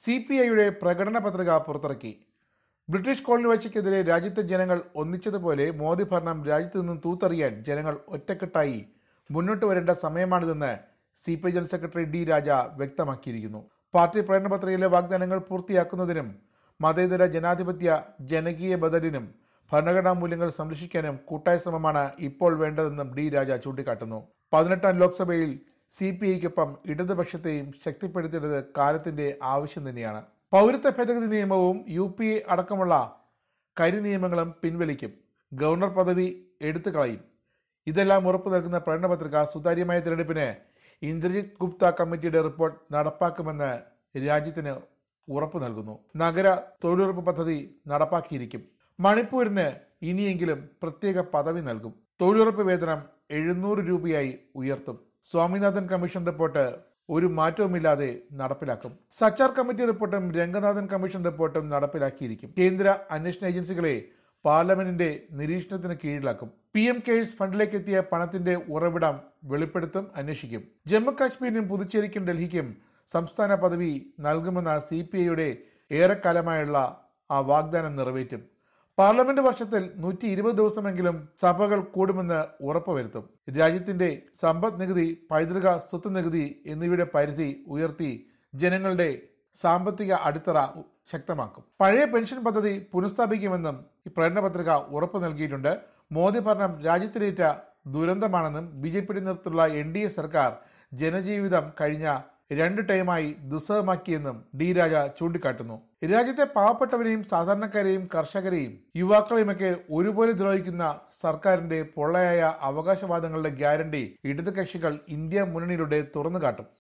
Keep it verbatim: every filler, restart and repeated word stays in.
C P ഐയുടെ പ്രകടന പത്രിക പുറത്തിറക്കി. ബ്രിട്ടീഷ് കോളനി വാഴ്ചയ്ക്കെതിരെ രാജ്യത്തെ ജനങ്ങൾ ഒന്നിച്ചതുപോലെ മോദി ഭരണം രാജ്യത്ത് നിന്നും തൂത്തെറിയാൻ ജനങ്ങൾ ഒറ്റക്കെട്ടായി മുന്നോട്ട് വരേണ്ട സമയമാണിതെന്ന് C P I general secretary D Raja വ്യക്തമാക്കിയിരിക്കുന്നു. പാർട്ടി പ്രകടന പത്രികയിലെ വാഗ്ദാനങ്ങൾ പൂർത്തിയാക്കുന്നതിനും മതേതര ജനാധിപത്യ ജനകീയ ബദലിനും ഭരണഘടനാ മൂല്യങ്ങൾ സംരക്ഷിക്കാനും കൂട്ടായ ശ്രമമാണ് ഇപ്പോൾ വേണ്ടതെന്നും ഡി രാജ ചൂണ്ടിക്കാട്ടുന്നു. പതിനെട്ടാം ലോക്സഭയിൽ സി പി ഐക്കൊപ്പം ഇടതുപക്ഷത്തെയും ശക്തിപ്പെടുത്തേണ്ടത് കാലത്തിന്റെ ആവശ്യം തന്നെയാണ്. പൗരത്വ ഭേദഗതി നിയമവും യു പി എ അടക്കമുള്ള കരി നിയമങ്ങളും പിൻവലിക്കും. ഗവർണർ പദവി എടുത്തു കളയും. ഇതെല്ലാം ഉറപ്പു നൽകുന്ന പ്രകടന പത്രിക സുതാര്യമായ തിരഞ്ഞെടുപ്പിന് ഇന്ദ്രജിത് ഗുപ്ത കമ്മിറ്റിയുടെ റിപ്പോർട്ട് നടപ്പാക്കുമെന്ന് രാജ്യത്തിന് ഉറപ്പു നൽകുന്നു. നഗര തൊഴിലുറപ്പ് പദ്ധതി നടപ്പാക്കിയിരിക്കും. മണിപ്പൂരിന് ഇനിയെങ്കിലും പ്രത്യേക പദവി നൽകും. തൊഴിലുറപ്പ് വേതനം എഴുന്നൂറ് രൂപയായി ഉയർത്തും. സ്വാമിനാഥൻ കമ്മീഷൻ റിപ്പോർട്ട് ഒരു മാറ്റവുമില്ലാതെ നടപ്പിലാക്കും. സച്ചാർ കമ്മിറ്റി റിപ്പോർട്ടും രംഗനാഥൻ കമ്മീഷൻ റിപ്പോർട്ടും നടപ്പിലാക്കിയിരിക്കും. കേന്ദ്ര അന്വേഷണ ഏജൻസികളെ പാർലമെന്റിന്റെ നിരീക്ഷണത്തിന് കീഴിലാക്കും. പി എം കെയേഴ്സ് ഫണ്ടിലേക്ക് എത്തിയ പണത്തിന്റെ ഉറവിടം വെളിപ്പെടുത്തും, അന്വേഷിക്കും. ജമ്മു കാശ്മീരിനും പുതുച്ചേരിക്കും ഡൽഹിക്കും സംസ്ഥാന പദവി നൽകുമെന്ന സി പി ഐയുടെ ഏറെക്കാലമായുള്ള ആ വാഗ്ദാനം നിറവേറ്റും. പാർലമെന്റ് വർഷത്തിൽ നൂറ്റി ഇരുപത് ദിവസമെങ്കിലും സഭകൾ കൂടുമെന്ന് ഉറപ്പുവരുത്തും. രാജ്യത്തിന്റെ സമ്പദ് നികുതി, പൈതൃക സ്വത്ത് നികുതി എന്നിവയുടെ പരിധി ഉയർത്തി ജനങ്ങളുടെ സാമ്പത്തിക അടിത്തറ ശക്തമാക്കും. പഴയ പെൻഷൻ പദ്ധതി പുനഃസ്ഥാപിക്കുമെന്നും ഈ പ്രകടന പത്രിക ഉറപ്പു നൽകിയിട്ടുണ്ട്. മോദി ഭരണം രാജ്യത്തിലേറ്റ ദുരന്തമാണെന്നും ബി ജെ പിയുടെ നേതൃത്വത്തിലുള്ള എൻ ഡി എ സർക്കാർ ജനജീവിതം കഴിഞ്ഞ രണ്ട് ടൈമായി ദുസ്സഹമാക്കിയെന്നും ഡി രാജ ചൂണ്ടിക്കാട്ടുന്നു. രാജ്യത്തെ പാവപ്പെട്ടവരെയും സാധാരണക്കാരെയും കർഷകരെയും യുവാക്കളെയുമൊക്കെ ഒരുപോലെ ദ്രോഹിക്കുന്ന സർക്കാരിന്റെ പൊള്ളയായ അവകാശവാദങ്ങളുടെ ഗ്യാരണ്ടി ഇടത് കക്ഷികൾ ഇന്ത്യ മുന്നണിയിലൂടെ തുറന്നു കാട്ടും.